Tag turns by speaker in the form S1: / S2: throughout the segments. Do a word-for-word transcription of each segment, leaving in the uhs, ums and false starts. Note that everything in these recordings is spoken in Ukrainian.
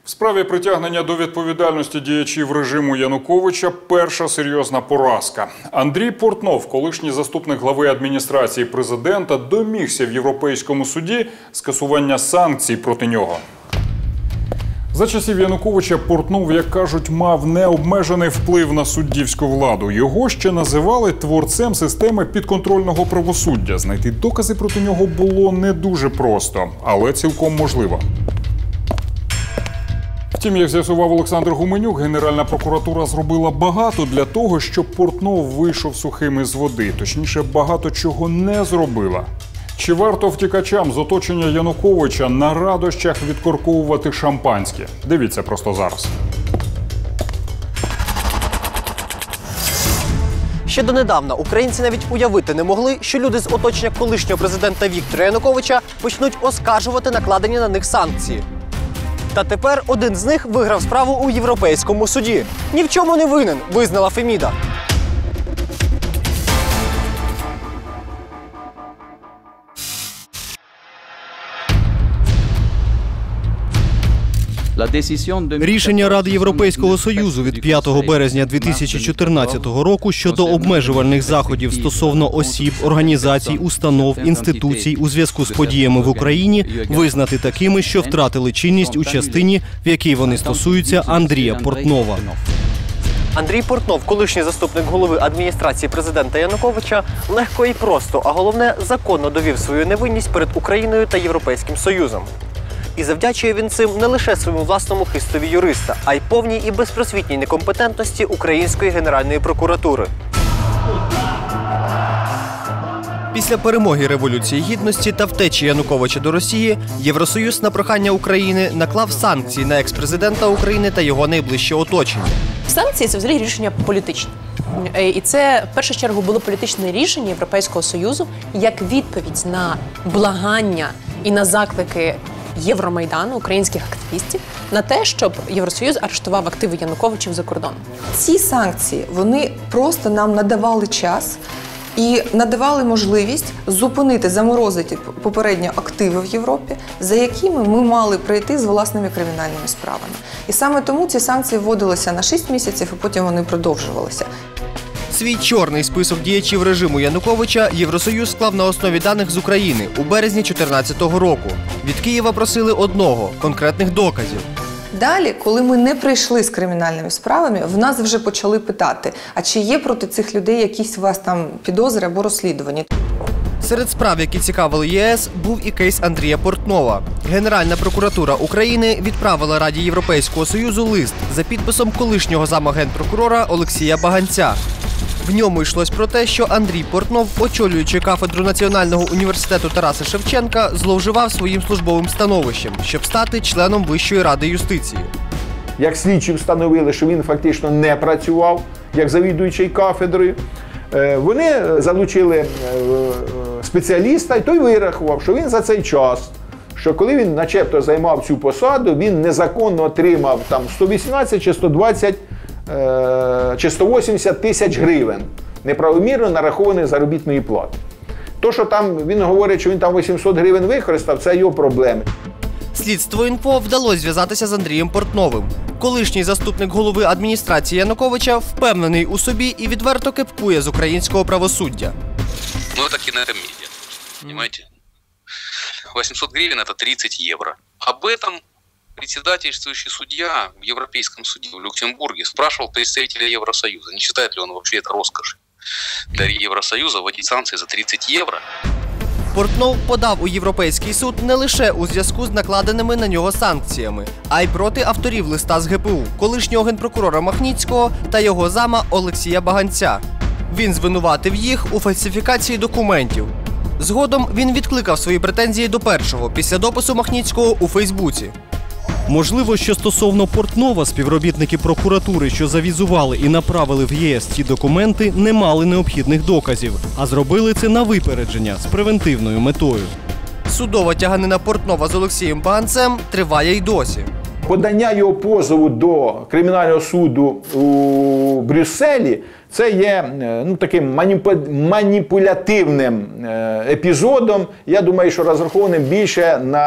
S1: В справі притягнення до відповідальності діячів режиму Януковича перша серйозна поразка. Андрій Портнов, колишній заступник глави адміністрації президента, домігся в Європейському суді скасування санкцій проти нього. За часів Януковича Портнов, як кажуть, мав необмежений вплив на суддівську владу. Його ще називали творцем системи підконтрольного правосуддя. Знайти докази проти нього було не дуже просто, але цілком можливо. Втім, як з'ясував Олександр Гуменюк, Генеральна прокуратура зробила багато для того, щоб Портнов вийшов сухим із води. Точніше, багато чого не зробила. Чи варто втікачам з оточення Януковича на радощах відкорковувати шампанське? Дивіться просто зараз.
S2: Ще донедавна українці навіть уявити не могли, що люди з оточення колишнього президента Віктора Януковича почнуть оскаржувати накладені на них санкції. Та тепер один з них виграв справу у Європейському суді. Ні в чому не винен, визнала Феміда.
S3: Рішення Ради Європейського Союзу від п'ятого березня дві тисячі чотирнадцятого року щодо обмежувальних заходів стосовно осіб, організацій, установ, інституцій у зв'язку з подіями в Україні визнати такими, що втратили чинність у частині, в якій вони стосуються Андрія Портнова.
S2: Андрій Портнов, колишній заступник голови адміністрації президента Януковича, легко і просто, а головне, законно довів свою невинність перед Україною та Європейським Союзом. І завдячує він цим не лише своєму власному хистові юриста, а й повній і безпросвітній некомпетентності Української Генеральної прокуратури. Після перемоги Революції Гідності та втечі Януковича до Росії, Євросоюз на прохання України наклав санкції на екс-президента України та його найближче оточення.
S4: Санкції – це взагалі рішення політичне. І це, в першу чергу, було політичне рішення Європейського Союзу як відповідь на благання і на заклики Євромайдану, українських активістів, на те, щоб Євросоюз арештував активи Януковичів за кордоном.
S5: Ці санкції, вони просто нам надавали час і надавали можливість зупинити, заморозити попередньо активи в Європі, за якими ми мали прийти з власними кримінальними справами. І саме тому ці санкції вводилися на шість місяців, і потім вони продовжувалися.
S2: Свій чорний список діячів режиму Януковича Євросоюз склав на основі даних з України у березні дві тисячі чотирнадцятого року. Від Києва просили одного – конкретних доказів.
S5: Далі, коли ми не прийшли з кримінальними справами, в нас вже почали питати, а чи є проти цих людей якісь у вас там підозри або розслідування.
S2: Серед справ, які цікавили ЄС, був і кейс Андрія Портнова. Генеральна прокуратура України відправила Раді Європейського Союзу лист за підписом колишнього зама генпрокурора Олексія Баганця. В ньому йшлось про те, що Андрій Портнов, очолюючи кафедру Національного університету Тараса Шевченка, зловживав своїм службовим становищем, щоб стати членом Вищої ради юстиції.
S6: Як слідчі встановили, що він фактично не працював як завідуючий кафедрою, вони залучили спеціаліста, і той вирахував, що він за цей час, що коли він начебто займав цю посаду, він незаконно отримав там сто вісімнадцять чи сто двадцять чи сто вісімдесят тисяч гривень неправомірно нарахованої заробітної плати. То, що там він говорить, що він там вісімсот гривень використав, це його проблеми.
S2: Слідство.Інфо вдалося зв'язатися з Андрієм Портновим. Колишній заступник голови адміністрації Януковича впевнений у собі і відверто кепкує з українського правосуддя.
S7: Ну, це кинокомедія, розумієте? вісімсот гривень – це тридцять євро. Об этом председательствующий судья в Европейском суде в Люксембурге спрашивал представителя Евросоюза, не считает ли он вообще это роскошью для Евросоюза вводить санкции за тридцать евро.
S2: Портнов подав у Європейський суд не лише у зв'язку з накладеними на нього санкціями, а й проти авторів листа з ГПУ, колишнього генпрокурора Махніцького та його зама Олексія Баганця. Він звинуватив їх у фальсифікації документів. Згодом він відкликав свої претензії до першого, після допису Махніцького у Фейсбуці.
S3: Можливо, що стосовно Портнова співробітники прокуратури, що завізували і направили в ЄС ці документи, не мали необхідних доказів, а зробили це на випередження з превентивною метою.
S2: Судова тяганина Портнова з Олексієм Баганцем триває й досі.
S6: Подання його позову до кримінального суду у Брюсселі – це є ну, таким маніпулятивним епізодом, я думаю, що розрахованим більше на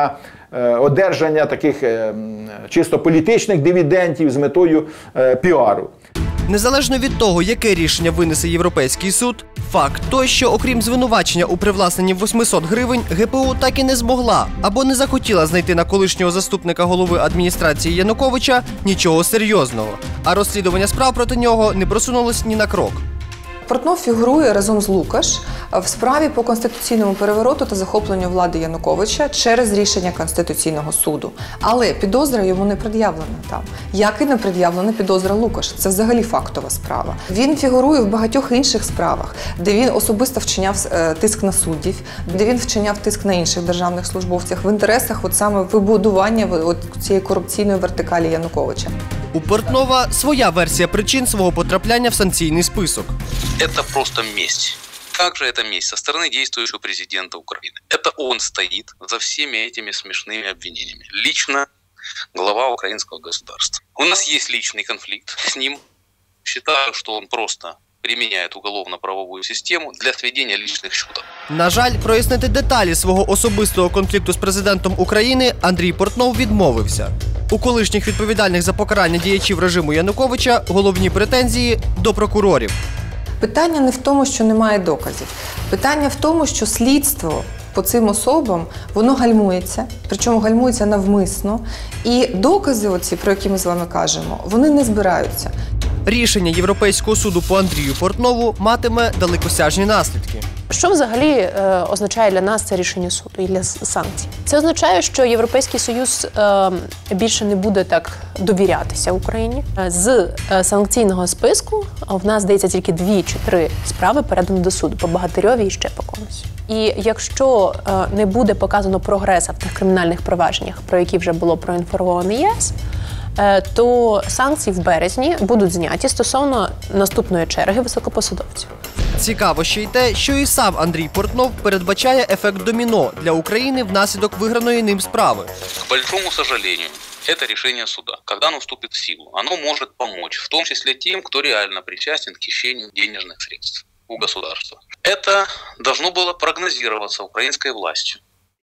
S6: е, одержання таких е, чисто політичних дивідендів з метою е, піару.
S2: Незалежно від того, яке рішення винесе Європейський суд, факт той, що окрім звинувачення у привласненні восьмисот гривень, ГПУ так і не змогла або не захотіла знайти на колишнього заступника голови адміністрації Януковича нічого серйозного, а розслідування справ проти нього не просунулось ні на крок.
S5: Портнов фігурує разом з Лукаш в справі по конституційному перевороту та захопленню влади Януковича через рішення Конституційного суду. Але підозра йому не пред'явлена там. Як і не пред'явлена підозра Лукаш. Це взагалі фактова справа. Він фігурує в багатьох інших справах, де він особисто вчиняв е, тиск на суддів, де він вчиняв тиск на інших державних службовців в інтересах от саме вибудування от цієї корупційної вертикалі Януковича.
S2: У Портнова своя версія причин свого потрапляння в санкційний список.
S7: Это просто месть. Также это месть со стороны действующего президента Украины. Это он стоит за всеми этими смешными обвинениями. Лично глава украинского государства. У нас есть личный конфликт с ним. Считаю, что он просто применяет уголовно-правовую систему для сведения личных счетов.
S2: На жаль, прояснити деталі свого особистого конфлікту з президентом України Андрій Портнов відмовився. У колишніх відповідальних за покарання діячів режиму Януковича головні претензії до прокурорів.
S5: Питання не в тому, що немає доказів. Питання в тому, що слідство по цим особам, воно гальмується, причому гальмується навмисно. І докази, оці, про які ми з вами кажемо, вони не збираються.
S2: Рішення Європейського суду по Андрію Портнову матиме далекосяжні наслідки.
S4: Що взагалі е, означає для нас це рішення суду і для санкцій? Це означає, що Європейський Союз е, більше не буде так довірятися Україні. З е, санкційного списку в нас, здається, тільки дві чи три справи передані до суду по Богатирьові і ще по комусь. І якщо е, не буде показано прогреса в тих кримінальних провадженнях, про які вже було проінформовано ЄС, е, то санкції в березні будуть зняті стосовно наступної черги високопосадовців.
S2: Цікаво ще й те, що і сам Андрій Портнов передбачає ефект доміно для України внаслідок виграної ним справи.
S7: К большому сожалению, это решение суда. Когда оно вступит в силу, оно может помочь, в том числе тем, кто реально причастен к хищению денежных средств у государства. Это должно было прогнозироваться украинской властью.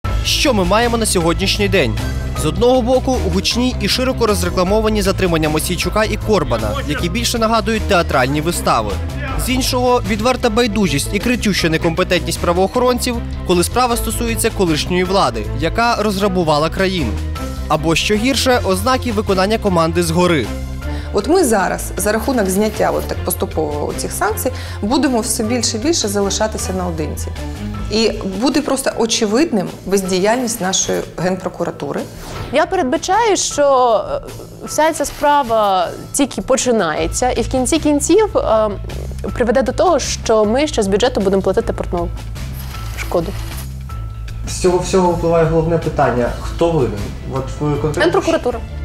S2: Що ми маємо на сьогоднішній день? З одного боку, гучні і широко розрекламовані затримання Мосійчука і Корбана, які більше нагадують театральні вистави. З іншого, відверта байдужість і кричуща некомпетентність правоохоронців, коли справа стосується колишньої влади, яка розграбувала країну. Або, що гірше, ознаки виконання команди згори.
S5: От ми зараз, за рахунок зняття от так поступово цих санкцій, будемо все більше і більше залишатися наодинці. І буде просто очевидним бездіяльність нашої Генпрокуратури.
S4: Я передбачаю, що вся ця справа тільки починається і в кінці кінців е, приведе до того, що ми ще з бюджету будемо платити Портнову шкоду.
S2: З цього всього впливає головне питання – хто винен? От ви конкретно...
S4: Генпрокуратура.